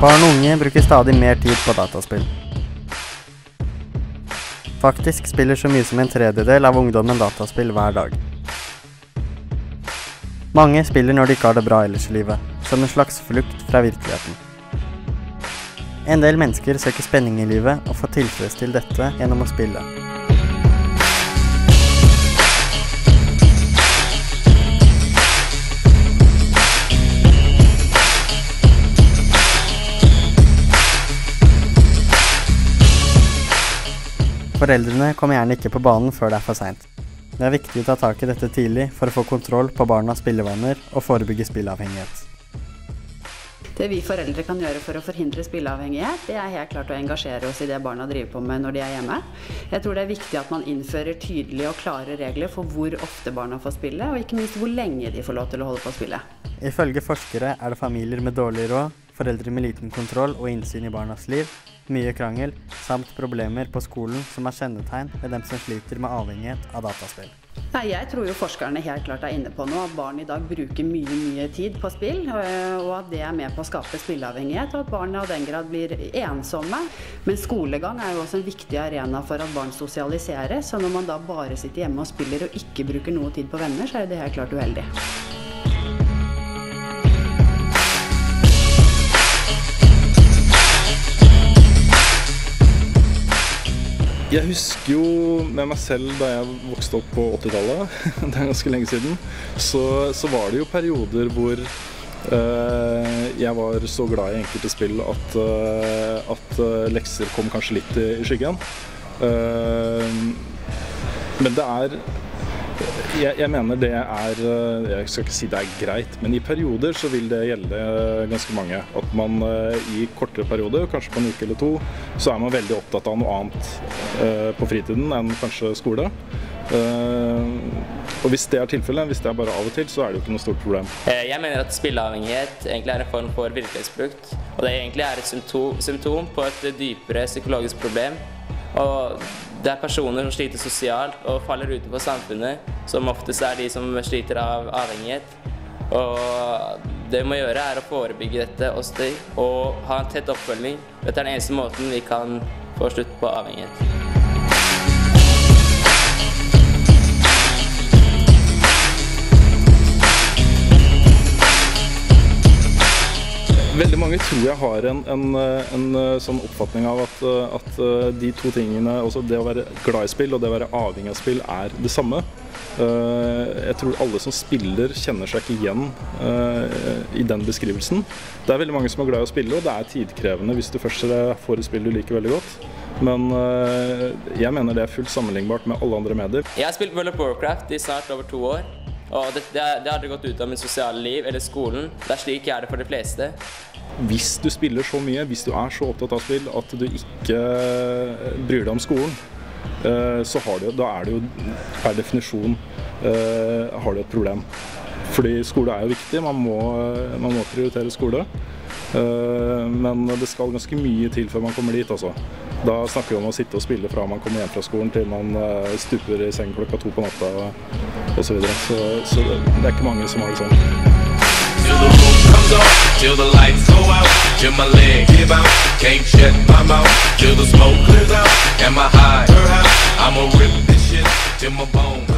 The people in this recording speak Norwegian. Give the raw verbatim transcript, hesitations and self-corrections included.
Barn og unge bruker stadig mer tid på dataspill. Faktisk spiller så mye som en tredjedel av ungdommen dataspill hver dag. Mange spiller når de ikke har det bra ellers i livet, som en slags flukt fra virkeligheten. En del mennesker søker spenning i livet og får tilfredsstilt dette gjennom å spille. Foreldrene kommer gjerne ikke på banen før det er for sent. Det er viktig å ta tak i dette tidlig for å få kontroll på barnas spillevaner og forebygge spilleavhengighet. Det vi foreldre kan gjøre for å forhindre spilleavhengighet, det er helt klart å engasjere oss i det barna driver på med når de er hjemme. Jeg tror det er viktig at man innfører tydelige og klare regler for hvor ofte barna får spille, og ikke minst hvor lenge de får lov til å holde på å spille. Ifølge forskere er det familier med dårlig råd, foreldre med liten kontroll og innsyn i barnas liv, mye krangel, samt problemer på skolen som er kjennetegn ved dem som sliter med avhengighet av dataspill. Nei, jeg tror jo forskerne helt klart er inne på noe, at barn i dag bruker mye, mye tid på spill, og at det er med på å skape spilleavhengighet, og at barna av den grad blir ensomme. Men skolegang er jo også en viktig arena for at barn sosialiseres, så når man da bare sitter hjemme og spiller og ikke bruker noe tid på venner, så er det helt klart uheldig. Jeg husker jo med meg selv da jeg vokste opp på åttitallet, det er ganske lenge siden, så, så var det jo perioder hvor uh, jeg var så glad i enkelte spill at, uh, at uh, lekser kom kanskje litt i, i skyggen. Uh, men det er, jeg, jeg mener det er, jeg skal ikke si det er greit, men i perioder så vil det gjelde ganske mange. At man uh, i kortere perioder, kanskje på en uke eller to, så er man veldig opptatt av noe annet uh, på fritiden enn kanskje skole. Uh, og hvis det er tilfellet, hvis det er bare av og til, så er det jo ikke noe stort problem. Jeg mener at spilleavhengighet egentlig er en form for virkelighetsflukt, og det egentlig er et symptom, symptom på et dypere psykologisk problem. Og det er personer som sliter sosialt og faller utenfor samfunnet, som oftest er de som sliter av avhengighet. Og det vi må gjøre er å forebygge dette hos dem, og ha en tett oppfølging. Dette er den eneste måten vi kan få slutt på avhengighet. Veldig mange tror jeg har en, en, en sånn oppfatning av at, at de to tingene, altså det å være glad i spill og det å være avhengig av spill, er det samme. Jeg tror alle som spiller kjenner seg ikke igjen i den beskrivelsen. Det er veldig mange som er glad i å spille, og det er tidkrevende hvis du først får et spill du liker veldig godt. Men jeg mener det er fullt sammenlignbart med alle andre medier. Jeg har spilt World of Warcraft i snart over to år. Og det, det, det har aldri gått ut av min sosiale liv eller skolen. Det er slik jeg er det for de fleste. Hvis du spiller så mye, hvis du er så opptatt av spill at du ikke bryr deg om skolen, så har du, da er det jo per definisjon har du et problem. Fordi skole er jo viktig, man må, man må prioritere skole. Men det skal ganske mye til før man kommer dit, altså. Da snakker vi om å sitte og spille fra man kommer hjem fra skolen til man stuper i seng klokka to på natta og så videre. Så, så det er ikke mange som har det sånn. Till the roof comes on, till the lights go out, till my leg give out, can't shut my mouth, till the smoke clears out, and my high, I'ma rip this shit till my bones.